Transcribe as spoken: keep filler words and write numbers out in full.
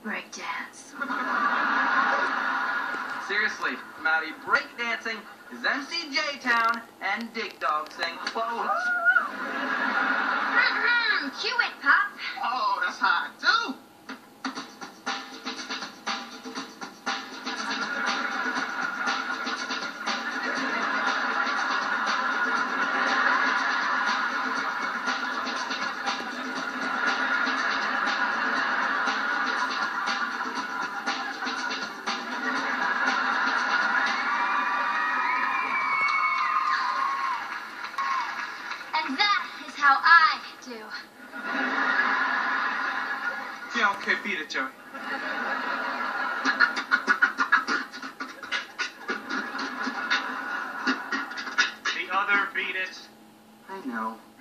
breakdance. Seriously, Maddie, breakdancing is M C J-Town and Dig Dog sing close. Mm-mm, cue it, Pop. Oh, that's hot, too. And that is how I do. Yeah, okay, beat it, Joey. The other beat it. I know.